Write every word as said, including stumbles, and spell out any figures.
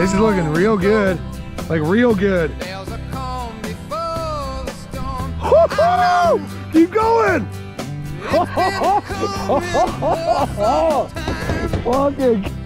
This is looking real good. Like real good. Keep going! Fucking